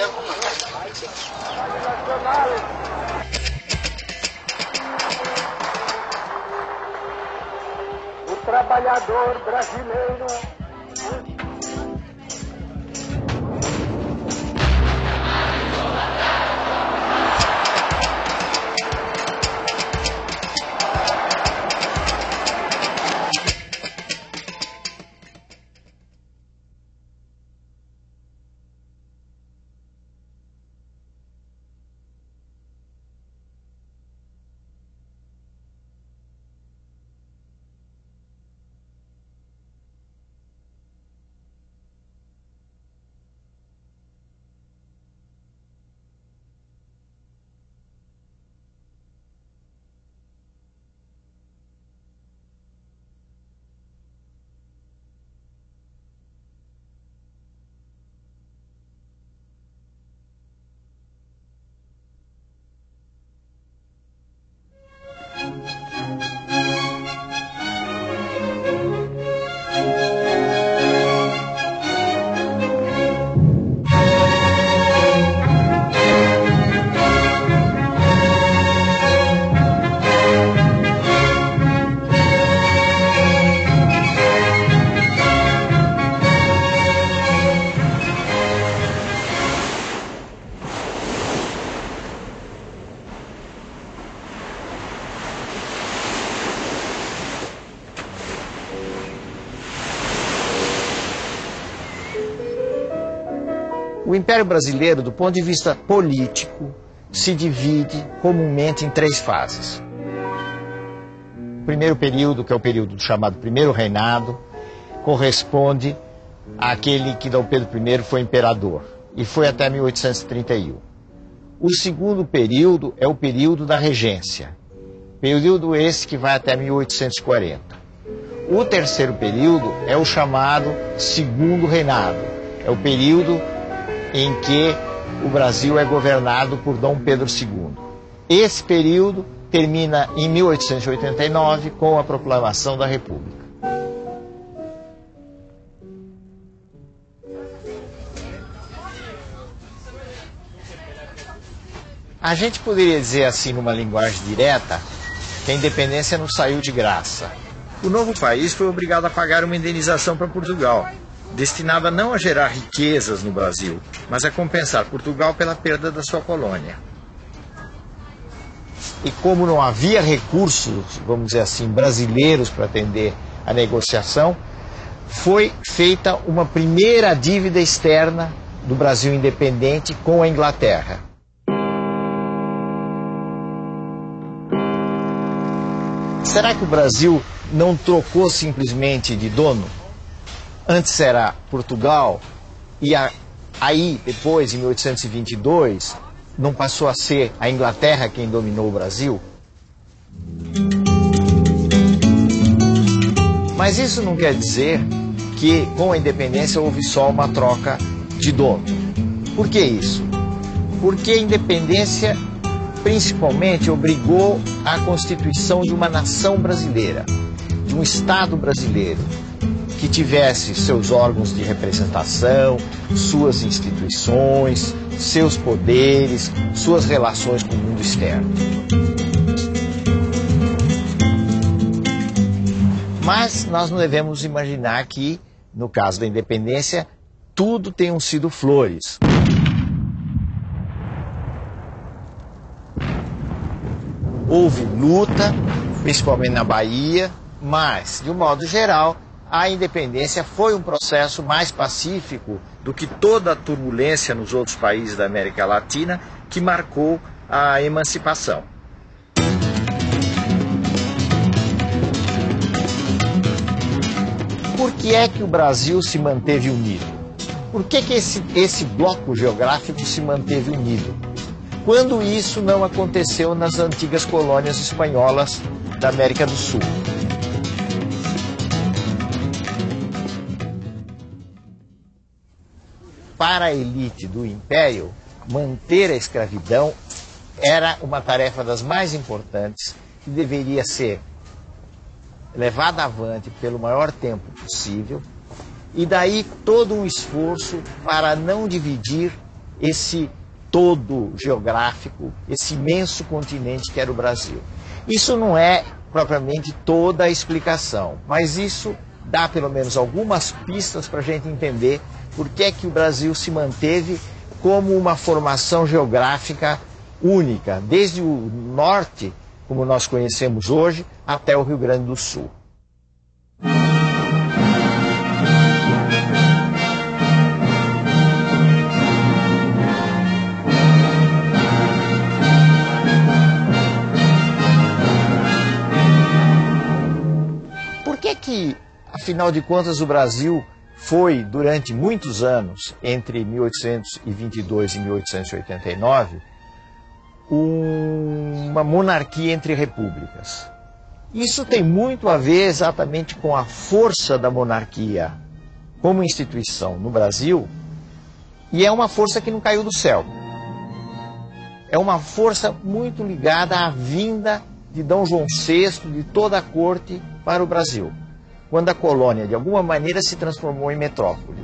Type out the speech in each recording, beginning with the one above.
O trabalhador brasileiro. O Império Brasileiro, do ponto de vista político, se divide comumente em três fases. O primeiro período, que é o período chamado Primeiro Reinado, corresponde àquele que Dom Pedro I foi imperador, e foi até 1831. O segundo período é o período da regência, período esse que vai até 1840. O terceiro período é o chamado Segundo Reinado, é o período em que o Brasil é governado por Dom Pedro II. Esse período termina em 1889 com a proclamação da República. A gente poderia dizer assim, numa linguagem direta, que a independência não saiu de graça. O novo país foi obrigado a pagar uma indenização para Portugal, destinada não a gerar riquezas no Brasil, mas a compensar Portugal pela perda da sua colônia. E como não havia recursos, vamos dizer assim, brasileiros para atender a negociação, foi feita uma primeira dívida externa do Brasil independente com a Inglaterra. Será que o Brasil não trocou simplesmente de dono? Antes era Portugal, e aí, depois, em 1822, não passou a ser a Inglaterra quem dominou o Brasil? Mas isso não quer dizer que, com a independência, houve só uma troca de dono. Por que isso? Porque a independência, principalmente, obrigou à constituição de uma nação brasileira, de um Estado brasileiro, que tivesse seus órgãos de representação, suas instituições, seus poderes, suas relações com o mundo externo. Mas nós não devemos imaginar que, no caso da independência, tudo tenham sido flores. Houve luta, principalmente na Bahia, mas, de um modo geral, a independência foi um processo mais pacífico do que toda a turbulência nos outros países da América Latina que marcou a emancipação. Por que é que o Brasil se manteve unido? Por que esse bloco geográfico se manteve unido? Quando isso não aconteceu nas antigas colônias espanholas da América do Sul? Para a elite do Império, manter a escravidão era uma tarefa das mais importantes que deveria ser levada avante pelo maior tempo possível, e daí todo um esforço para não dividir esse todo geográfico, esse imenso continente que era o Brasil. Isso não é propriamente toda a explicação, mas isso dá pelo menos algumas pistas para a gente entender por que é que o Brasil se manteve como uma formação geográfica única, desde o norte, como nós conhecemos hoje, até o Rio Grande do Sul. Por que, afinal de contas, o Brasil foi, durante muitos anos, entre 1822 e 1889, uma monarquia entre repúblicas? Isso tem muito a ver exatamente com a força da monarquia como instituição no Brasil, e é uma força que não caiu do céu. É uma força muito ligada à vinda de D. João VI, de toda a corte, para o Brasil, quando a colônia, de alguma maneira, se transformou em metrópole.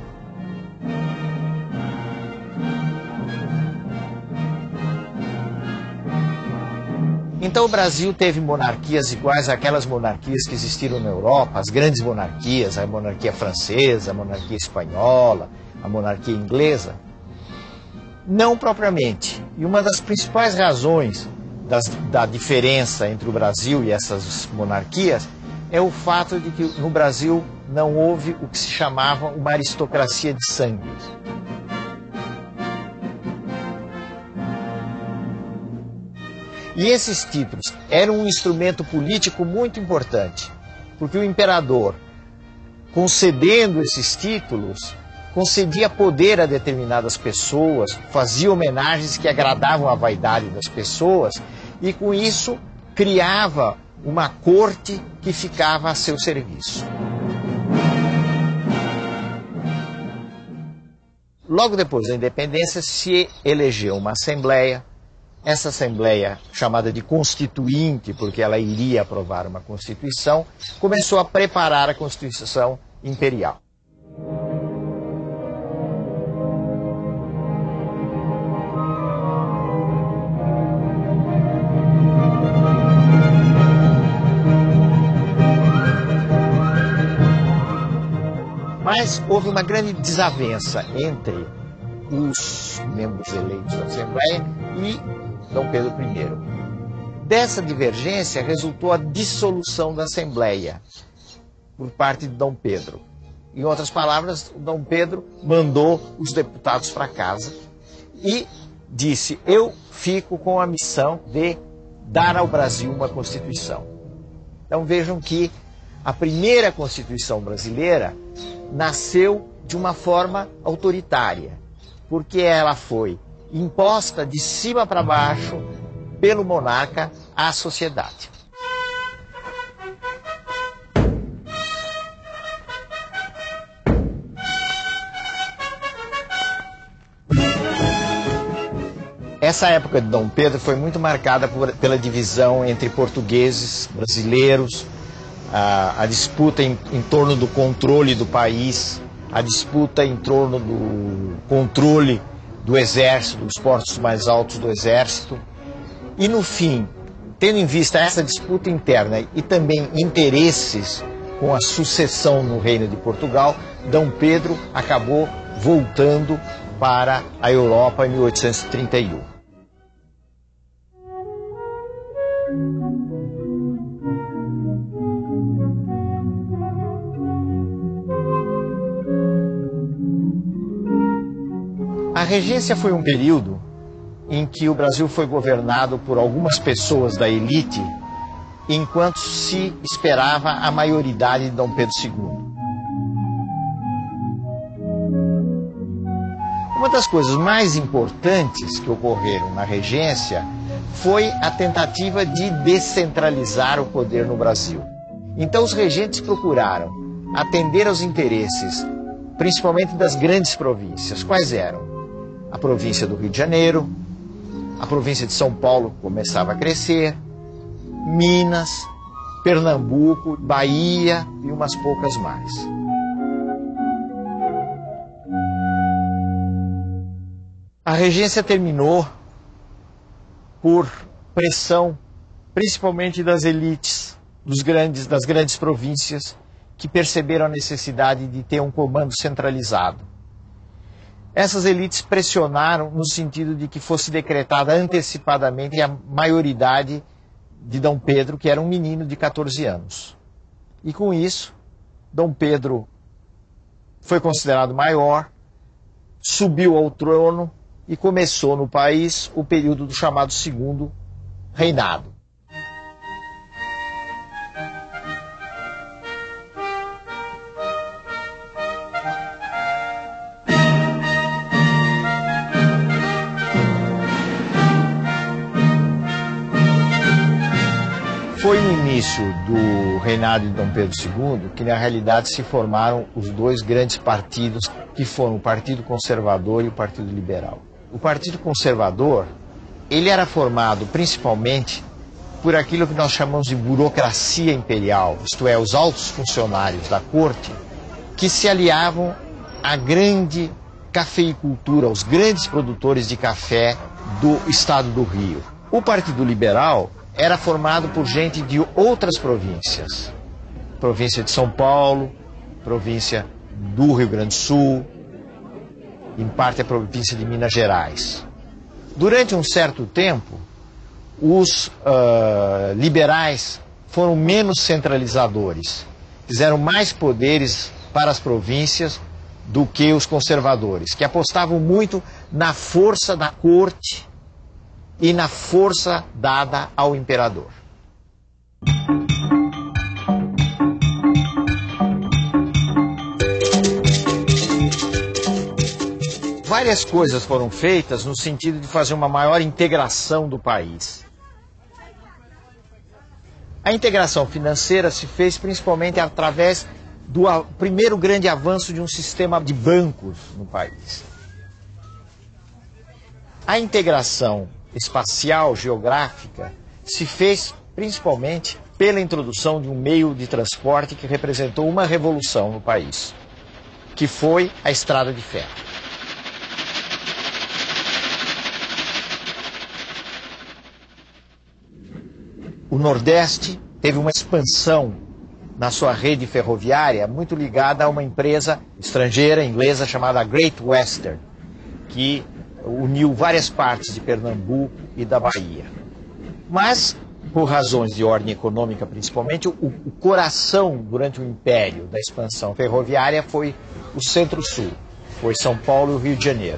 Então o Brasil teve monarquias iguais àquelas monarquias que existiram na Europa, as grandes monarquias, a monarquia francesa, a monarquia espanhola, a monarquia inglesa? Não propriamente. E uma das principais razões da diferença entre o Brasil e essas monarquias é o fato de que no Brasil não houve o que se chamava uma aristocracia de sangue. E esses títulos eram um instrumento político muito importante, porque o imperador, concedendo esses títulos, concedia poder a determinadas pessoas, fazia homenagens que agradavam a vaidade das pessoas e, com isso, criava uma corte que ficava a seu serviço. Logo depois da independência se elegeu uma assembleia. Essa assembleia, chamada de Constituinte, porque ela iria aprovar uma Constituição, começou a preparar a Constituição Imperial. Mas houve uma grande desavença entre os membros eleitos da Assembleia e D. Pedro I. Dessa divergência resultou a dissolução da Assembleia por parte de D. Pedro. Em outras palavras, D. Pedro mandou os deputados para casa e disse: eu fico com a missão de dar ao Brasil uma Constituição. Então vejam que a primeira Constituição brasileira nasceu de uma forma autoritária, porque ela foi imposta de cima para baixo pelo monarca à sociedade. Essa época de D. Pedro foi muito marcada pela divisão entre portugueses, brasileiros, a disputa em torno do controle do país, a disputa em torno do controle do exército, dos postos mais altos do exército. E no fim, tendo em vista essa disputa interna e também interesses com a sucessão no Reino de Portugal, D. Pedro acabou voltando para a Europa em 1831. A regência foi um período em que o Brasil foi governado por algumas pessoas da elite, enquanto se esperava a maioridade de D. Pedro II. Uma das coisas mais importantes que ocorreram na regência foi a tentativa de descentralizar o poder no Brasil. Então os regentes procuraram atender aos interesses, principalmente das grandes províncias. Quais eram? A província do Rio de Janeiro, a província de São Paulo começava a crescer, Minas, Pernambuco, Bahia e umas poucas mais. A regência terminou por pressão, principalmente das elites das grandes províncias, que perceberam a necessidade de ter um comando centralizado. Essas elites pressionaram no sentido de que fosse decretada antecipadamente a maioridade de Dom Pedro, que era um menino de 14 anos. E com isso, Dom Pedro foi considerado maior, subiu ao trono e começou no país o período do chamado Segundo Reinado. Foi no início do reinado de Dom Pedro II que, na realidade, se formaram os dois grandes partidos, que foram o Partido Conservador e o Partido Liberal. O Partido Conservador, ele era formado principalmente por aquilo que nós chamamos de burocracia imperial, isto é, os altos funcionários da corte, que se aliavam à grande cafeicultura, aos grandes produtores de café do estado do Rio. O Partido Liberal era formado por gente de outras províncias. Província de São Paulo, província do Rio Grande do Sul, em parte a província de Minas Gerais. Durante um certo tempo, os liberais foram menos centralizadores, fizeram mais poderes para as províncias do que os conservadores, que apostavam muito na força da corte e na força dada ao imperador. Várias coisas foram feitas no sentido de fazer uma maior integração do país. A integração financeira se fez principalmente através do primeiro grande avanço de um sistema de bancos no país. A integração espacial, geográfica, se fez principalmente pela introdução de um meio de transporte que representou uma revolução no país, que foi a estrada de ferro. O Nordeste teve uma expansão na sua rede ferroviária muito ligada a uma empresa estrangeira, inglesa, chamada Great Western, que uniu várias partes de Pernambuco e da Bahia. Mas, por razões de ordem econômica principalmente, o coração durante o império da expansão ferroviária foi o Centro-Sul, foi São Paulo e o Rio de Janeiro.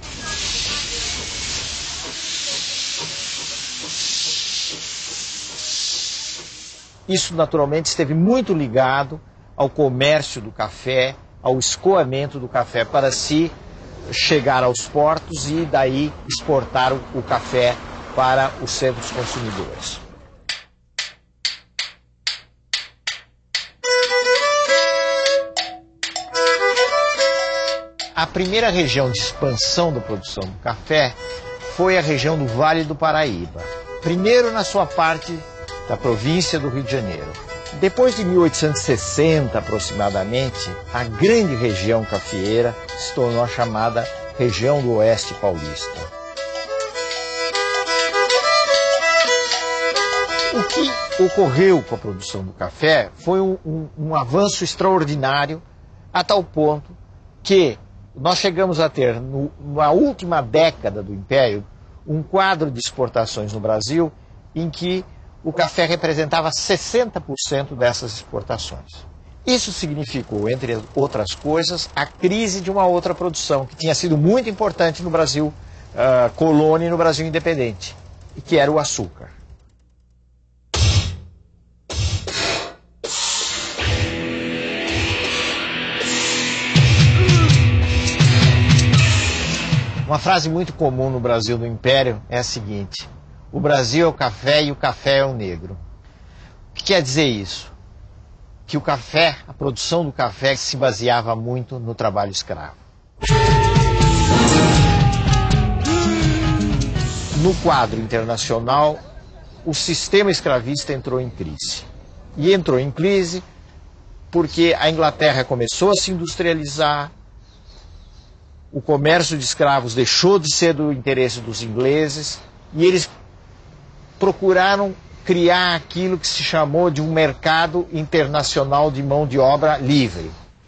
Isso, naturalmente, esteve muito ligado ao comércio do café, ao escoamento do café para se chegar aos portos e daí exportar o café para os centros consumidores. A primeira região de expansão da produção do café foi a região do Vale do Paraíba. Primeiro na sua parte da província do Rio de Janeiro. Depois de 1860, aproximadamente, a grande região cafeeira se tornou a chamada região do Oeste Paulista. O que ocorreu com a produção do café foi um avanço extraordinário, a tal ponto que nós chegamos a ter, na última década do Império, um quadro de exportações no Brasil em que o café representava 60% dessas exportações. Isso significou, entre outras coisas, a crise de uma outra produção que tinha sido muito importante no Brasil colônia e no Brasil independente, e que era o açúcar. Uma frase muito comum no Brasil do Império é a seguinte: o Brasil é o café e o café é o negro. O que quer dizer isso? Que o café, a produção do café se baseava muito no trabalho escravo. No quadro internacional, o sistema escravista entrou em crise. E entrou em crise porque a Inglaterra começou a se industrializar, o comércio de escravos deixou de ser do interesse dos ingleses e eles procuraram criar aquilo que se chamou de um mercado internacional de mão de obra livre.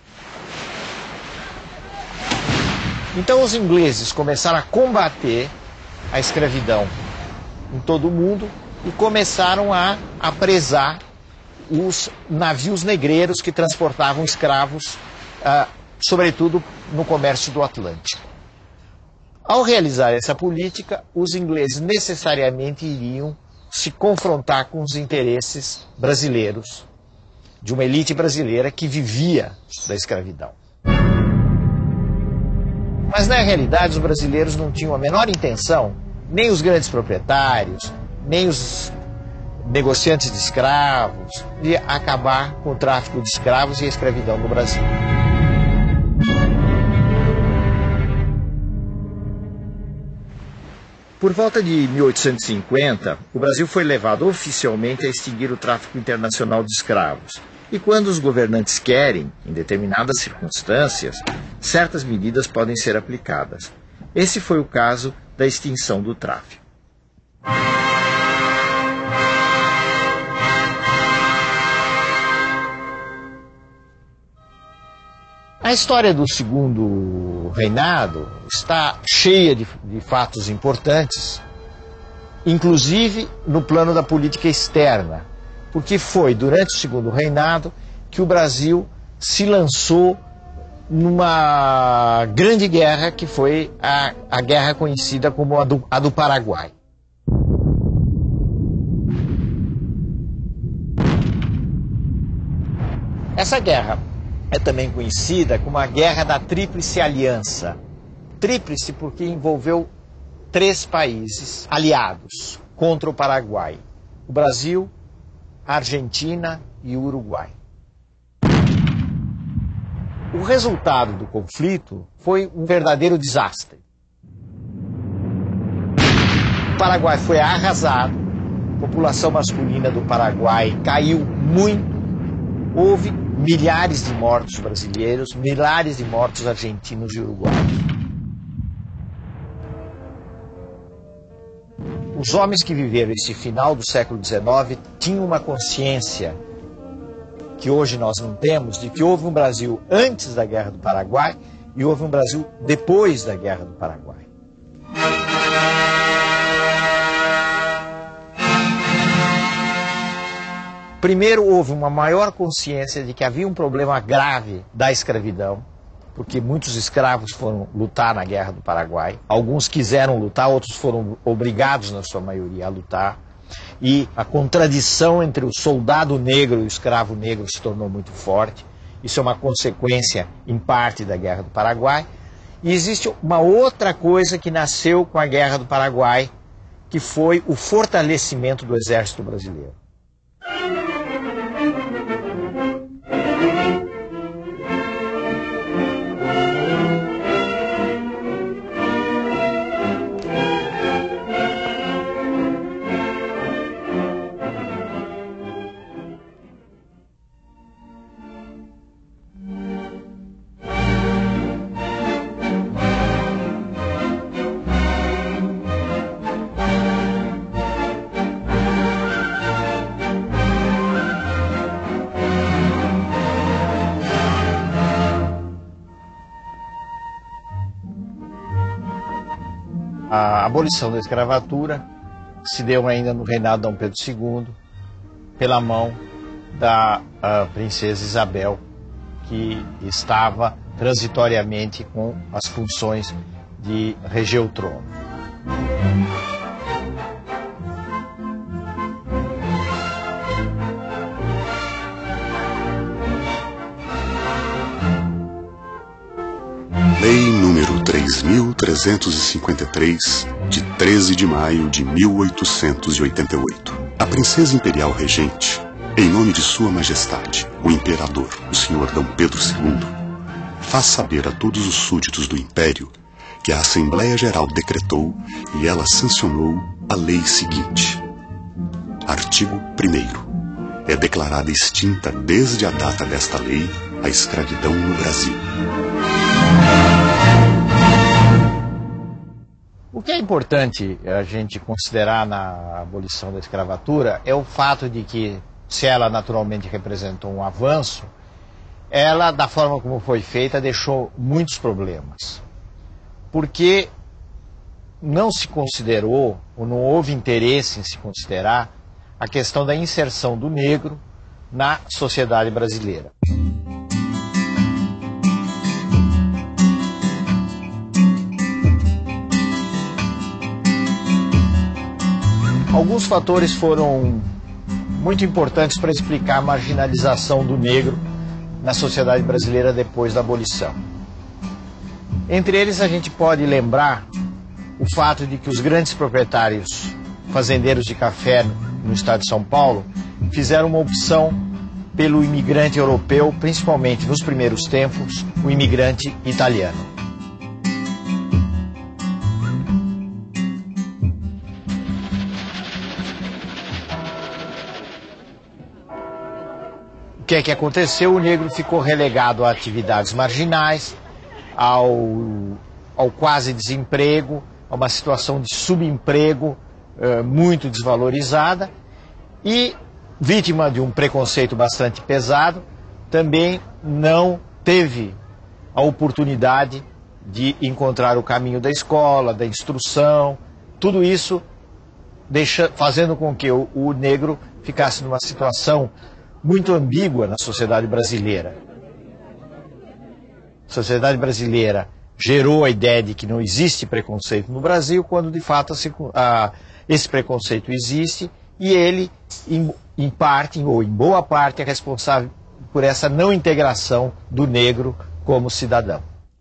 Então os ingleses começaram a combater a escravidão em todo o mundo e começaram a apresar os navios negreiros que transportavam escravos, sobretudo no comércio do Atlântico. Ao realizar essa política, os ingleses necessariamente iriam se confrontar com os interesses brasileiros, de uma elite brasileira que vivia da escravidão. Mas na realidade os brasileiros não tinham a menor intenção, nem os grandes proprietários, nem os negociantes de escravos, de acabar com o tráfico de escravos e a escravidão no Brasil. Por volta de 1850, o Brasil foi levado oficialmente a extinguir o tráfico internacional de escravos. E quando os governantes querem, em determinadas circunstâncias, certas medidas podem ser aplicadas. Esse foi o caso da extinção do tráfico. A história do Segundo Reinado está cheia de fatos importantes, inclusive no plano da política externa, porque foi durante o Segundo Reinado que o Brasil se lançou numa grande guerra que foi a guerra conhecida como a do Paraguai. Essa guerra é também conhecida como a Guerra da Tríplice Aliança. Tríplice porque envolveu 3 países aliados contra o Paraguai: o Brasil, a Argentina e o Uruguai. O resultado do conflito foi um verdadeiro desastre. O Paraguai foi arrasado, a população masculina do Paraguai caiu muito, houve milhares de mortos brasileiros, milhares de mortos argentinos e uruguaios. Os homens que viveram esse final do século XIX tinham uma consciência que hoje nós não temos, de que houve um Brasil antes da Guerra do Paraguai e houve um Brasil depois da Guerra do Paraguai. Primeiro, houve uma maior consciência de que havia um problema grave da escravidão, porque muitos escravos foram lutar na Guerra do Paraguai. Alguns quiseram lutar, outros foram obrigados, na sua maioria, a lutar. E a contradição entre o soldado negro e o escravo negro se tornou muito forte. Isso é uma consequência, em parte, da Guerra do Paraguai. E existe uma outra coisa que nasceu com a Guerra do Paraguai, que foi o fortalecimento do Exército Brasileiro. A abolição da escravatura se deu ainda no reinado de Dom Pedro II, pela mão da princesa Isabel, que estava transitoriamente com as funções de reger o trono. Lei número 3.353, de 13 de maio de 1888. A princesa imperial regente, em nome de Sua Majestade, o Imperador, o Sr. Dom Pedro II, faz saber a todos os súditos do Império que a Assembleia Geral decretou e ela sancionou a lei seguinte. Artigo 1º. É declarada extinta desde a data desta lei a escravidão no Brasil. O que é importante a gente considerar na abolição da escravatura é o fato de que, se ela naturalmente representou um avanço, ela, da forma como foi feita, deixou muitos problemas. Porque não se considerou, ou não houve interesse em se considerar, a questão da inserção do negro na sociedade brasileira. Alguns fatores foram muito importantes para explicar a marginalização do negro na sociedade brasileira depois da abolição. Entre eles, a gente pode lembrar o fato de que os grandes proprietários fazendeiros de café no estado de São Paulo fizeram uma opção pelo imigrante europeu, principalmente nos primeiros tempos, o imigrante italiano. O que é que aconteceu? O negro ficou relegado a atividades marginais, ao quase desemprego, a uma situação de subemprego muito desvalorizada e, vítima de um preconceito bastante pesado, também não teve a oportunidade de encontrar o caminho da escola, da instrução, tudo isso fazendo com que o negro ficasse numa situação muito ambígua na sociedade brasileira. A sociedade brasileira gerou a ideia de que não existe preconceito no Brasil, quando de fato esse preconceito existe e ele, em parte, ou em boa parte, é responsável por essa não integração do negro como cidadão.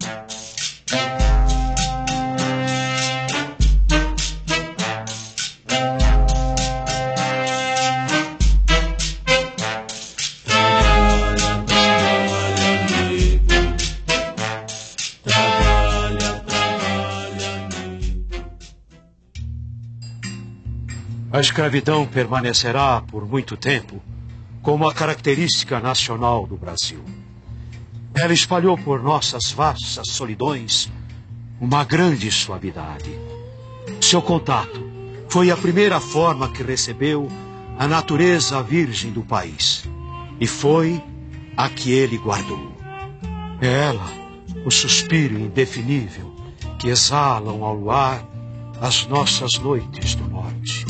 A escravidão permanecerá por muito tempo como a característica nacional do Brasil. Ela espalhou por nossas vastas solidões uma grande suavidade. Seu contato foi a primeira forma que recebeu a natureza virgem do país e foi a que ele guardou. É ela, o suspiro indefinível que exalam ao luar as nossas noites do norte.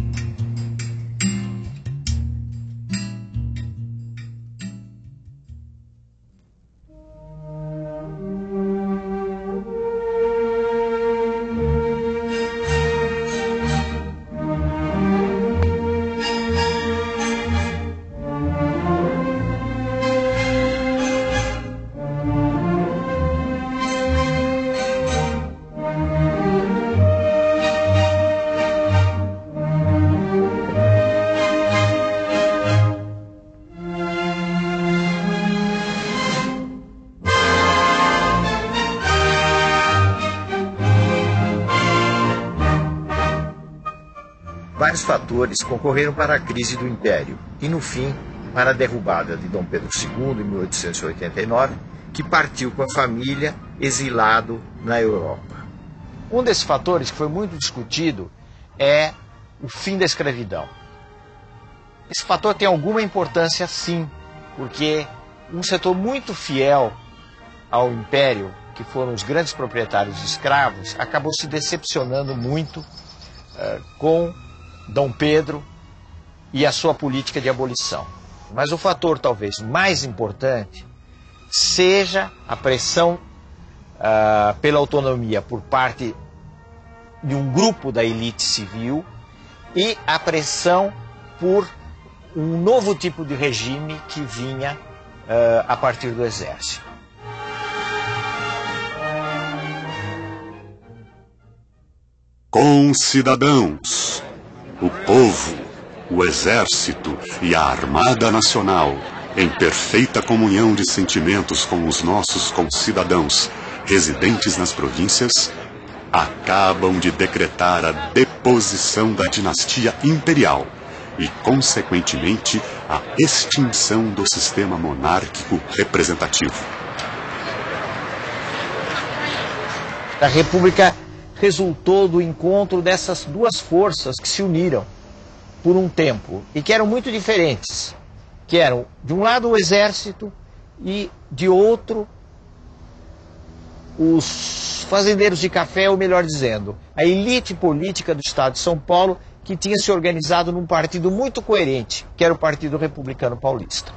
Vários fatores concorreram para a crise do Império e, no fim, para a derrubada de Dom Pedro II, em 1889, que partiu com a família exilado na Europa. Um desses fatores que foi muito discutido é o fim da escravidão. Esse fator tem alguma importância, sim, porque um setor muito fiel ao Império, que foram os grandes proprietários de escravos, acabou se decepcionando muito com Dom Pedro e a sua política de abolição. Mas o fator talvez mais importante seja a pressão pela autonomia por parte de um grupo da elite civil e a pressão por um novo tipo de regime que vinha a partir do exército. Concidadãos, o povo, o exército e a Armada Nacional, em perfeita comunhão de sentimentos com os nossos concidadãos residentes nas províncias, acabam de decretar a deposição da dinastia imperial e, consequentemente, a extinção do sistema monárquico representativo. A República resultou do encontro dessas duas forças que se uniram por um tempo e que eram muito diferentes, que eram, de um lado, o exército e, de outro, os fazendeiros de café, ou melhor dizendo, a elite política do estado de São Paulo, que tinha se organizado num partido muito coerente, que era o Partido Republicano Paulista.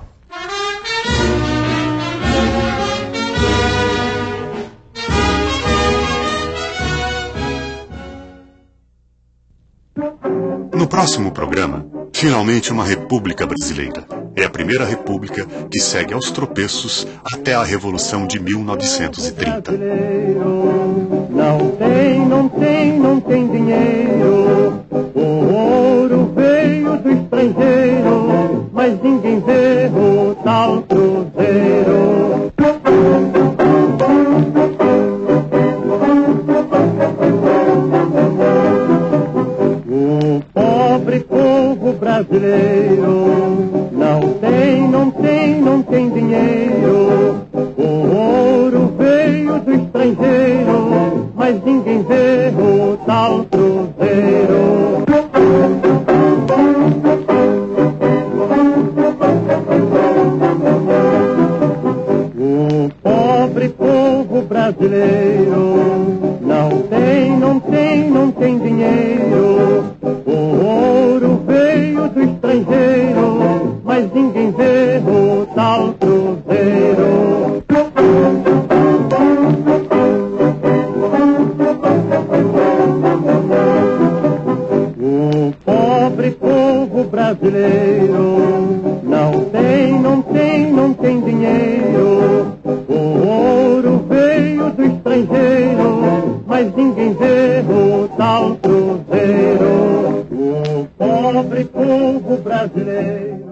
No próximo programa, finalmente uma república brasileira. É a primeira república que segue aos tropeços até a Revolução de 1930. Não tem dinheiro. O ouro veio do estrangeiro, mas ninguém vê o tal cruzeiro. O pobre povo brasileiro não tem dinheiro. O ouro veio do estrangeiro, mas ninguém vê o tal cruzeiro. O pobre povo brasileiro não tem dinheiro. O ouro veio do estrangeiro, mas ninguém vê o tal cruzeiro. O pobre povo brasileiro não tem dinheiro. O ouro veio do estrangeiro, mas ninguém vê o tal cruzeiro. O pobre povo brasileiro